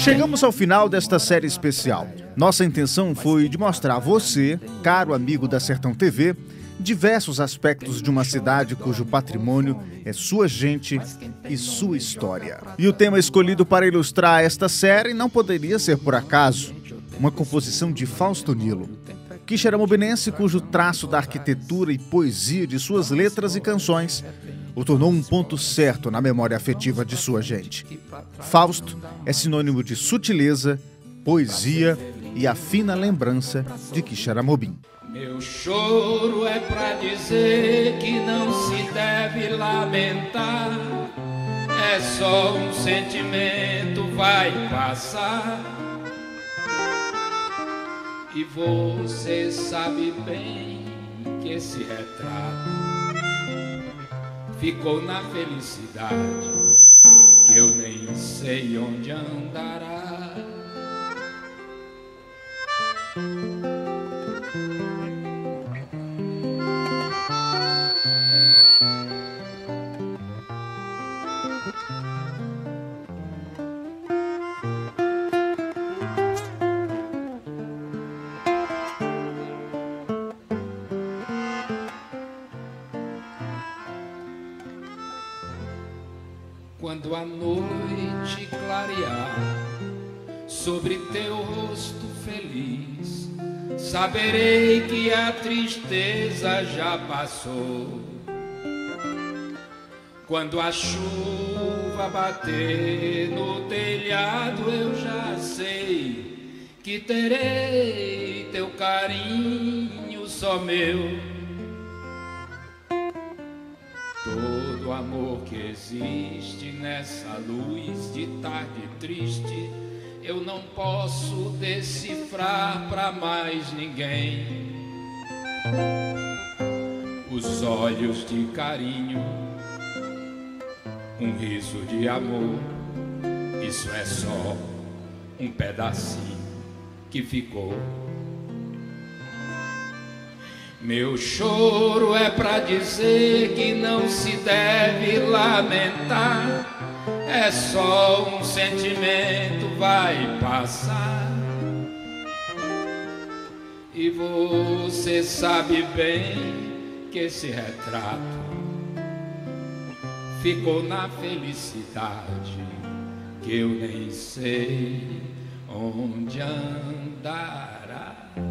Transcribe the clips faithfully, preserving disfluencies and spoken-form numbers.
Chegamos ao final desta série especial. Nossa intenção foi de mostrar a você, caro amigo da Sertão T V, diversos aspectos de uma cidade cujo patrimônio é sua gente e sua história. E o tema escolhido para ilustrar esta série não poderia ser por acaso. Uma composição de Fausto Nilo, quixeramobinense cujo traço da arquitetura e poesia de suas letras e canções o tornou um ponto certo na memória afetiva de sua gente. Fausto é sinônimo de sutileza, poesia e a fina lembrança de Quixeramobim. Meu choro é pra dizer que não se deve lamentar. É só um sentimento, vai passar. E você sabe bem que esse retrato ficou na felicidade que eu nem sei onde andará. Quando a noite clarear sobre teu rosto feliz, saberei que a tristeza já passou. Quando a chuva bater no telhado, eu já sei que terei teu carinho só meu. Todo amor que existe nessa luz de tarde triste, eu não posso decifrar pra mais ninguém. Os olhos de carinho, um riso de amor, isso é só um pedacinho que ficou. Meu choro é pra dizer que não se deve lamentar. É só um sentimento, vai passar. E você sabe bem que esse retrato ficou na felicidade que eu nem sei onde andará.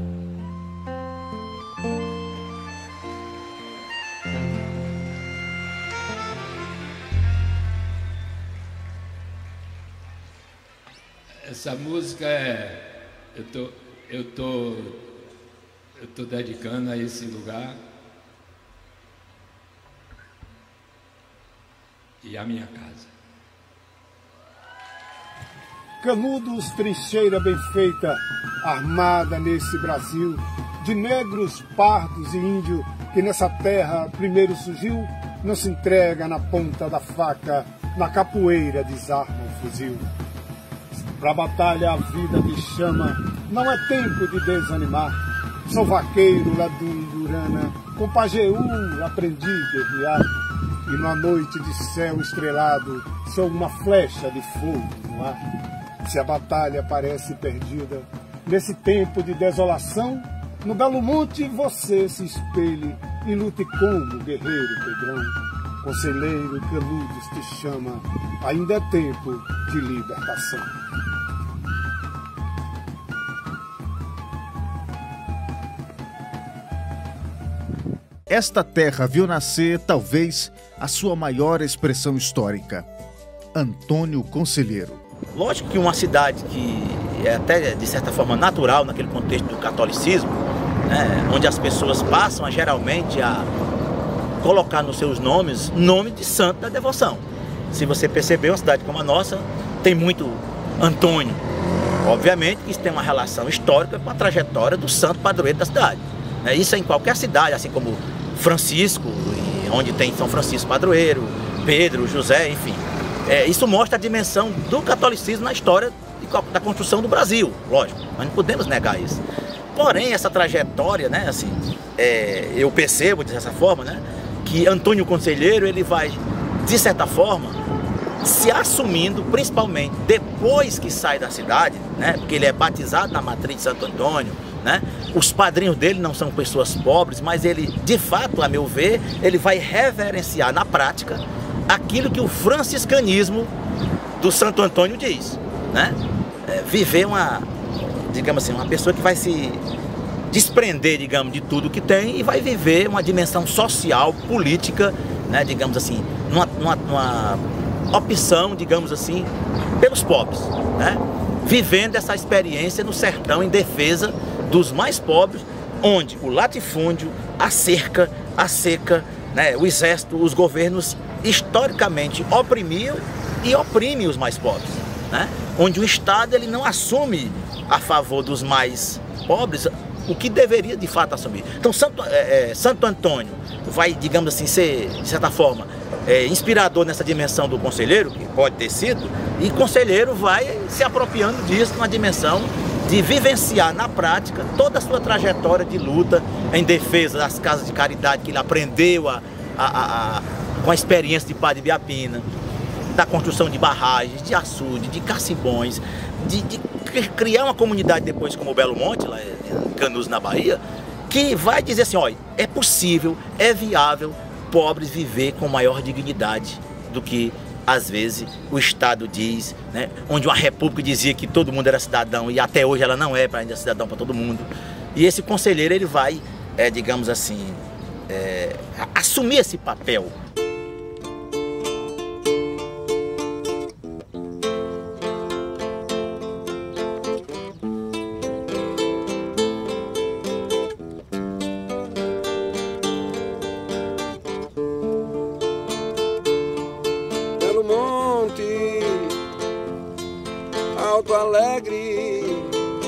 Essa música é, eu tô, eu tô, eu tô dedicando a esse lugar e a minha casa. Canudos, trincheira bem feita, armada nesse Brasil, de negros, pardos e índios que nessa terra primeiro surgiu, não se entrega na ponta da faca, na capoeira desarma o fuzil. Pra batalha a vida me chama, não é tempo de desanimar. Sou vaqueiro lá do Indurana, com Pajeú aprendi a guerrear. E numa noite de céu estrelado, sou uma flecha de fogo no ar. Se a batalha parece perdida, nesse tempo de desolação, no belo monte você se espelhe e lute como guerreiro pedrão. Conselheiro Canudos te chama, ainda é tempo de libertação. Esta terra viu nascer, talvez, a sua maior expressão histórica, Antônio Conselheiro. Lógico que uma cidade que é até, de certa forma, natural naquele contexto do catolicismo, né, onde as pessoas passam a, geralmente a colocar nos seus nomes nome de santo da devoção. Se você perceber, uma cidade como a nossa tem muito Antônio. Obviamente que isso tem uma relação histórica com a trajetória do santo padroeiro da cidade. Isso é em qualquer cidade, assim como Francisco, onde tem São Francisco padroeiro, Pedro, José, enfim. É, isso mostra a dimensão do catolicismo na história da construção do Brasil, lógico, mas não podemos negar isso. Porém, essa trajetória, né, assim, é, eu percebo dessa forma, né, que Antônio Conselheiro, ele vai, de certa forma, se assumindo, principalmente depois que sai da cidade, né? Porque ele é batizado na matriz de Santo Antônio, né? Os padrinhos dele não são pessoas pobres, mas ele, de fato, a meu ver, ele vai reverenciar na prática aquilo que o franciscanismo do Santo Antônio diz, né? É, viver uma, digamos assim, uma pessoa que vai se desprender, digamos, de tudo que tem e vai viver uma dimensão social, política, né? Digamos assim, numa, numa, numa opção, digamos assim, pelos pobres, né? Vivendo essa experiência no sertão em defesa dos mais pobres, onde o latifúndio, a cerca, a seca, né, o exército, os governos historicamente oprimiam e oprimem os mais pobres, né? Onde o Estado ele não assume a favor dos mais pobres o que deveria de fato assumir. Então Santo, é, é, Santo Antônio vai, digamos assim, ser, de certa forma, é, inspirador nessa dimensão do conselheiro, que pode ter sido, e conselheiro vai se apropriando disso numa dimensão de vivenciar na prática toda a sua trajetória de luta em defesa das casas de caridade que ele aprendeu a, a, a, a, com a experiência de Padre Biapina, da construção de barragens, de açude, de cacibões, de, de criar uma comunidade depois como o Belo Monte, lá em Canudos, na Bahia, que vai dizer assim, olha, é possível, é viável pobres viver com maior dignidade do que às vezes o Estado diz, né? Onde uma república dizia que todo mundo era cidadão e até hoje ela não é para ainda cidadão para todo mundo. E esse conselheiro ele vai, é, digamos assim, é, assumir esse papel. Alto Alegre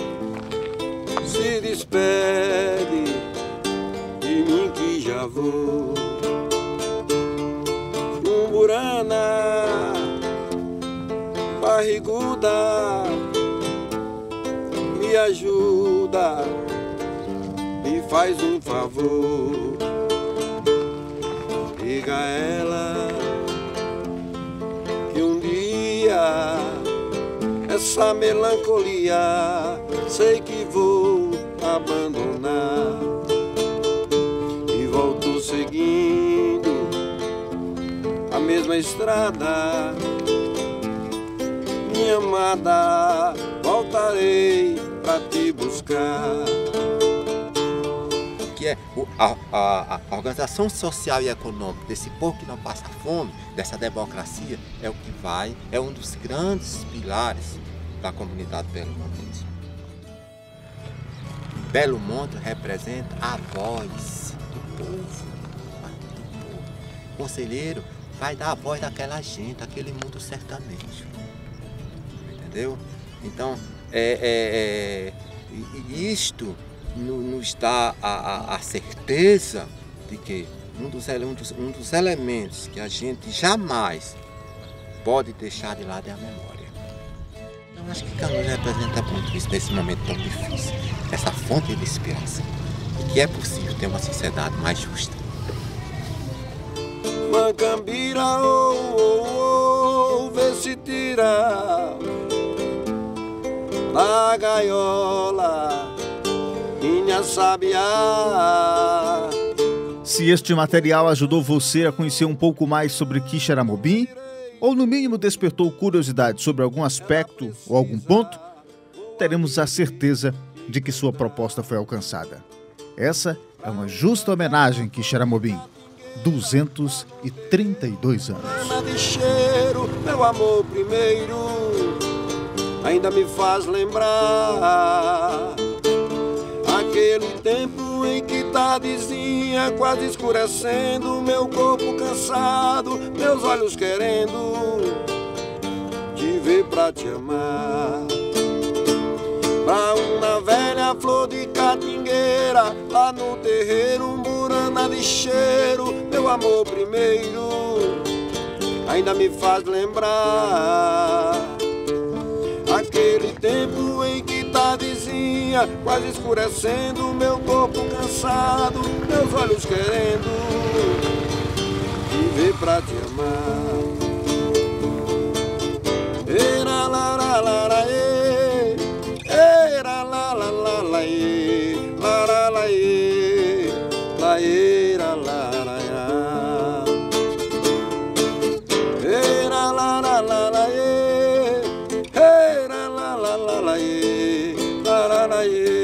se despede de mim que já vou. Umburana, barriguda, me ajuda, me faz um favor. Diga a ela que um dia essa melancolia sei que vou abandonar e volto seguindo a mesma estrada. Minha amada, voltarei pra te buscar. Que é a, a, a organização social e econômica desse povo que não passa fome, dessa democracia, é o que vai, é um dos grandes pilares da comunidade Belo Monte. Belo Monte representa a voz do povo, do povo. O conselheiro vai dar a voz daquela gente, daquele mundo sertanejo. Entendeu? Então, é, é, é, isto nos dá a, a, a certeza de que um dos, um, dos, um dos elementos que a gente jamais pode deixar de lado é a memória. Eu acho que Canudos representa muito isso nesse momento tão difícil, essa fonte de inspiração, e que é possível ter uma sociedade mais justa. Macambira, oh, oh, oh, vê se tira da gaiola minha sabiá. Se este material ajudou você a conhecer um pouco mais sobre Quixeramobim, ou no mínimo despertou curiosidade sobre algum aspecto ou algum ponto, teremos a certeza de que sua proposta foi alcançada. Essa é uma justa homenagem, Quixeramobim. duzentos e trinta e dois anos. De cheiro, meu amor primeiro, ainda me faz lembrar aquele tempo em que tardezinha, quase escurecendo, meu corpo cansado, meus olhos querendo te ver pra te amar. Pra uma velha flor de catingueira, lá no terreiro, umburana de cheiro, meu amor primeiro, ainda me faz lembrar aquele tempo em que tardezinha, quase escurecendo, meu corpo cansado, meus olhos querendo te ver pra te amar. la la la e, e la la la la la e, la la la e, la e la la la ya. E la la la la la e, e la la la la la e, la la la e.